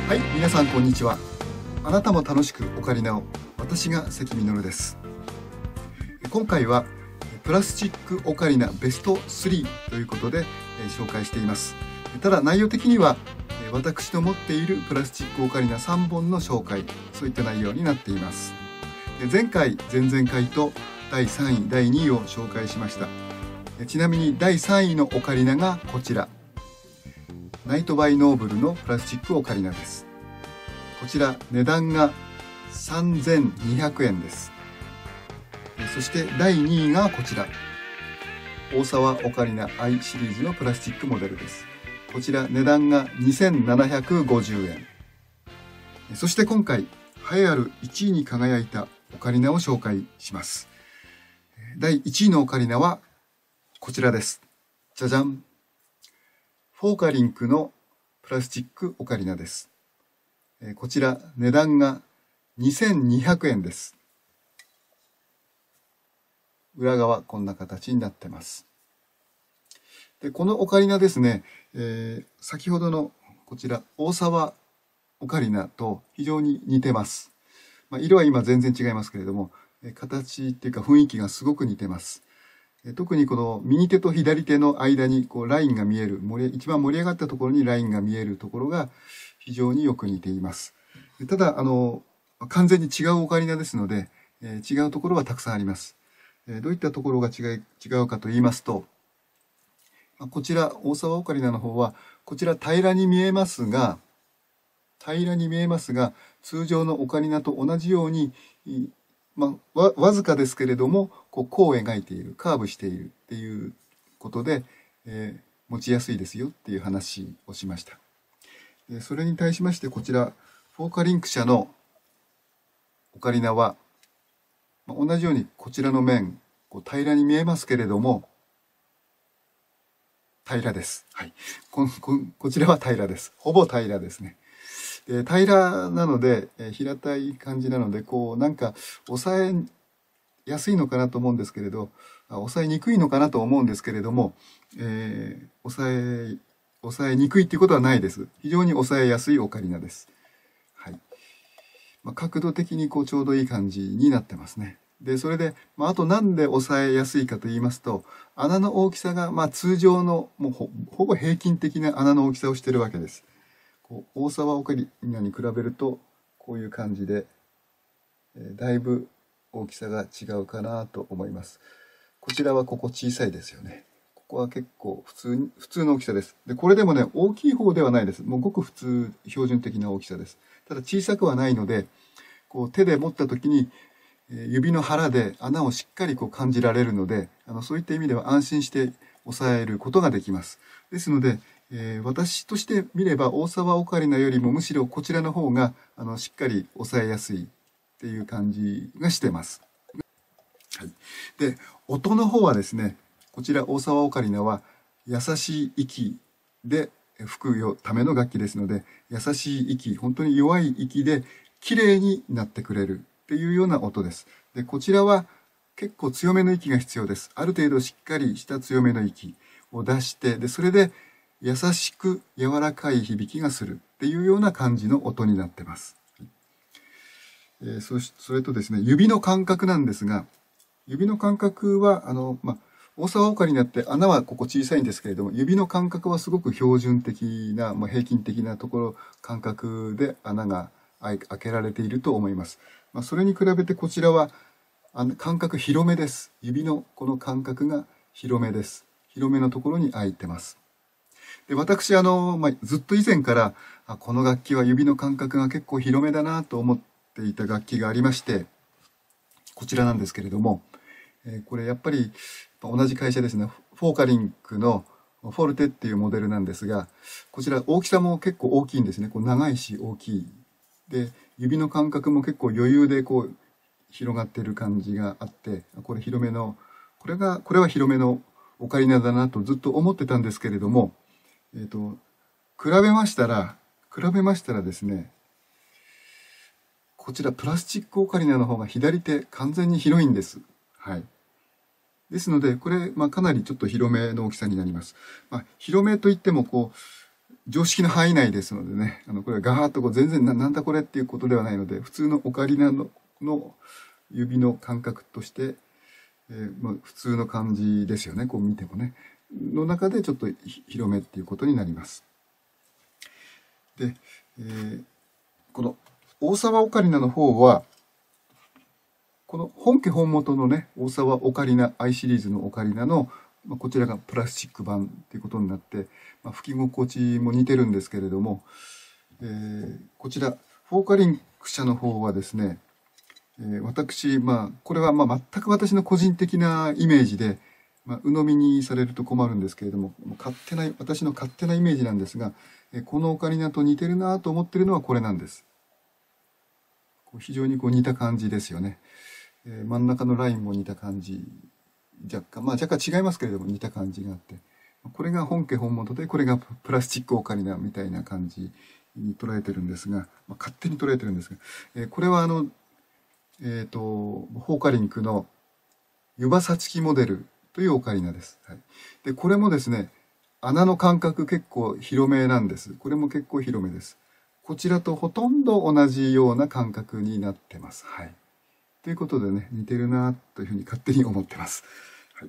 はい、皆さんこんにちは。あなたも楽しくオカリナを。私が関実です。今回はプラスチックオカリナベスト3ということで紹介しています。ただ内容的には私の持っているプラスチックオカリナ3本の紹介、そういった内容になっています。前回、前々回と第3位、第2位を紹介しました。ちなみに第3位のオカリナがこちら。ナイトバイノーブルのプラスチックオカリナです。こちら値段が3200円です。そして第2位がこちら。大沢オカリナ i シリーズのプラスチックモデルです。こちら値段が2750円。そして今回、栄えある1位に輝いたオカリナを紹介します。第1位のオカリナはこちらです。じゃじゃん。フォーカリンクのプラスチックオカリナです。こちら値段が2200円です。裏側こんな形になってます。で、このオカリナですね、先ほどのこちら大沢オカリナと非常に似てます。色は今全然違いますけれども、形っていうか雰囲気がすごく似てます。特にこの右手と左手の間にこうラインが見える、一番盛り上がったところにラインが見えるところが非常によく似ています。ただ、完全に違うオカリナですので、違うところはたくさんあります。どういったところが違うかと言いますと、こちら、大沢オカリナの方は、こちら平らに見えますが、通常のオカリナと同じように、わずかですけれども、こう描いている、カーブしているっていうことで、持ちやすいですよっていう話をしました。でそれに対しまして、こちら、フォーカリンク社のオカリナは、同じようにこちらの面、こう平らに見えますけれども、平らです。はい。こちらは平らです。ほぼ平らですね。で平らなので、平たい感じなので、こうなんか押さえやすいのかなと思うんですけれど、押さえにくいのかなと思うんですけれども、押さえにくいっていうことはないです。非常に押さえやすいオカリナです。はい。角度的にこうちょうどいい感じになってますね。で、それで、あとなんで押さえやすいかと言いますと、穴の大きさが、通常の、もうほぼ平均的な穴の大きさをしているわけです。大沢オカリナに比べると、こういう感じで、だいぶ大きさが違うかなと思います。こちらはここ小さいですよね。ここは結構普通の大きさです。で、これでもね、大きい方ではないです。もうごく標準的な大きさです。ただ小さくはないので、こう手で持った時に、指の腹で穴をしっかりこう感じられるので、そういった意味では安心して押さえることができます。ですので、私として見れば大沢オカリナよりもむしろこちらの方がしっかり押さえやすいっていう感じがしてます。はい、で、音の方はですね、こちら大沢オカリナは優しい息で吹くための楽器ですので、優しい息、本当に弱い息で綺麗になってくれるっていうような音です。で、こちらは結構強めの息が必要です。ある程度しっかりした強めの息を出して、で、それで優しく柔らかい響きがするっていうような感じの音になってます。それとですね、指の感覚なんですが、指の感覚は、大沢オカリナって穴はここ小さいんですけれども、指の感覚はすごく標準的な、平均的なところ、感覚で穴が開けられていると思います。それに比べてこちらは、感覚広めです。指のこの感覚が広めです。広めのところに開いてます。で、私、ずっと以前から、この楽器は指の感覚が結構広めだなと思っていた楽器がありまして、こちらなんですけれども、これやっぱり同じ会社ですね、フォーカリンクのフォルテっていうモデルなんですが、こちら大きさも結構大きいんですね。こう長いし大きい。で、指の感覚も結構余裕でこう広がっている感じがあって、これは広めのオカリナだなとずっと思ってたんですけれども、比べましたらですね、こちらプラスチックオカリナの方が左手完全に広いんです。はい。ですので、これ、かなりちょっと広めの大きさになります。広めといっても、 常識の範囲内ですのでね、これはガーッとこう全然なんだこれっていうことではないので、普通のオカリナの指の感覚として、普通の感じですよね。こう見てもね。の中でちょっと広めっていうことになります。で、この大沢オカリナの方は、この本家本元のね、大沢オカリナ I シリーズのオカリナの、こちらがプラスチック版ということになって、吹き心地も似てるんですけれども、こちら、フォーカリンク社の方はですね、私、これは全く私の個人的なイメージで、鵜呑みにされると困るんですけれども、私の勝手なイメージなんですが、このオカリナと似てるなと思ってるのはこれなんです。非常に似た感じですよね。真ん中のラインも似た感じ。若干違いますけれども似た感じがあって。これが本家本元で、これがプラスチックオカリナみたいな感じに捉えてるんですが、勝手に捉えてるんですが、これはフォーカリンクの湯葉さちきモデルというオカリナです。はい。で、これもですね、穴の間隔結構広めなんです。これも結構広めです。こちらとほとんど同じような感覚になってます。はい。ということでね、似てるなというふうに勝手に思ってます。はい。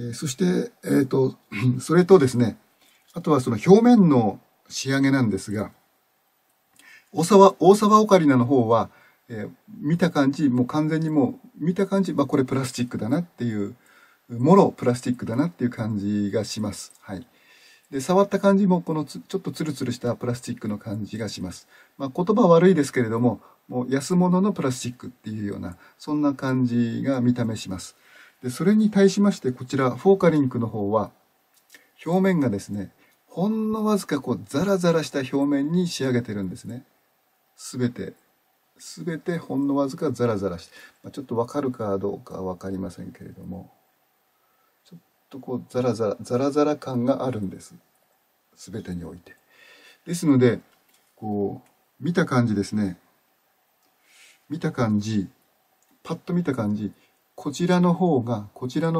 そして、それとですね、あとはその表面の仕上げなんですが、大沢オカリナの方は、見た感じ、もう完全に見た感じ、これプラスチックだなっていう、もろプラスチックだなっていう感じがします。はい。で、触った感じもちょっとツルツルしたプラスチックの感じがします。言葉悪いですけれども、もう安物のプラスチックっていうような、そんな感じが見た目します。で、それに対しまして、こちら、フォーカリンクの方は、表面がですね、ほんのわずかザラザラした表面に仕上げてるんですね。すべてほんのわずかザラザラして、ちょっとわかるかどうかわかりませんけれども、ちょっとザラザラ感があるんです。すべてにおいて。ですので、見た感じですね。パッと見た感じ、こちらの方が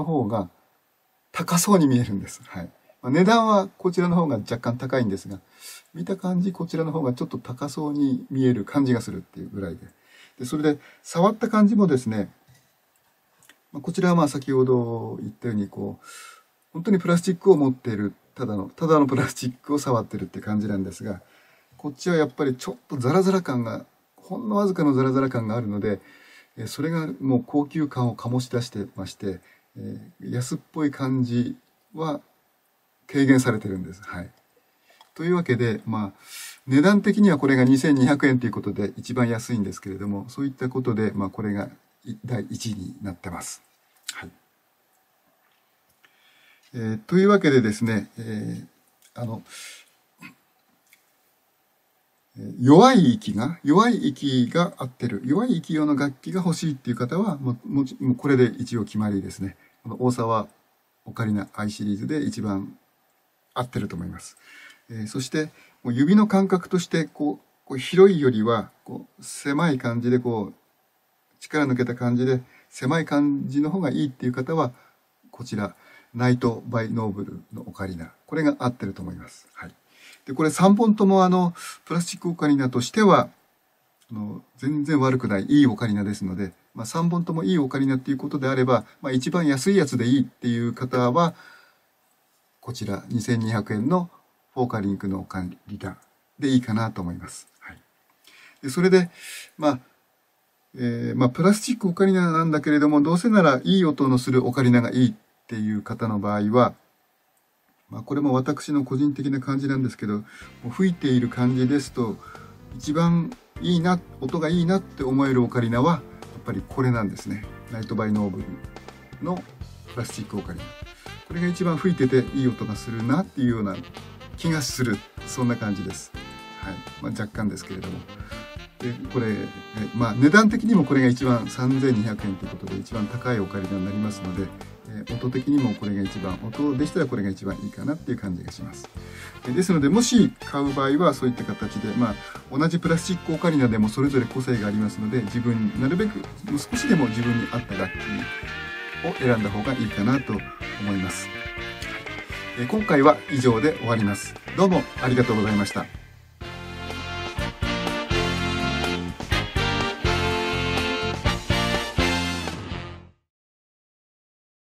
高そうに見えるんです。はい。値段はこちらの方が若干高いんですが、見た感じこちらの方がちょっと高そうに見える感じがするっていうぐらいで。それで触った感じもですね、こちらは先ほど言ったように本当にプラスチックを持っている、ただのプラスチックを触ってるって感じなんですが、こっちはやっぱりちょっとザラザラ感が、ほんのわずかのザラザラ感があるので、それがもう高級感を醸し出してまして、安っぽい感じは軽減されてるんです。はい。というわけで、値段的にはこれが2200円ということで一番安いんですけれども、そういったことで、これが第1位になってます。はい。というわけでですね、弱い息が合ってる、弱い息用の楽器が欲しいっていう方は、もうこれで一応決まりですね。この大沢オカリナ I シリーズで一番合ってると思います。そして、指の感覚として、広いよりは、狭い感じで、力抜けた感じで、狭い感じの方がいいっていう方は、こちら、ナイトバイノーブルのオカリナ。これが合ってると思います。はい。で、これ3本ともプラスチックオカリナとしては、全然悪くない、いいオカリナですので、3本ともいいオカリナっていうことであれば、一番安いやつでいいっていう方は、こちら2200円のフォーカリンクのオカリナでいいかなと思います。はい。で、それで、プラスチックオカリナなんだけれども、どうせならいい音のするオカリナがいいっていう方の場合は、これも私の個人的な感じなんですけど、吹いている感じですと、一番いいな、音がいいなって思えるオカリナは、やっぱりこれなんですね。ナイトバイノーブルのプラスチックオカリナ。これが一番吹いてていい音がするなっていうような気がする。そんな感じです。はい。若干ですけれども。で、これ、値段的にもこれが一番3200円ということで一番高いオカリナになりますので、音的にもこれが一番、音でしたらこれが一番いいかなっていう感じがします。ですので、もし買う場合はそういった形で、同じプラスチックオカリナでもそれぞれ個性がありますので、なるべく少しでも自分に合った楽器を選んだ方がいいかなと思います。 今回は以上で終わります。どうもありがとうございました。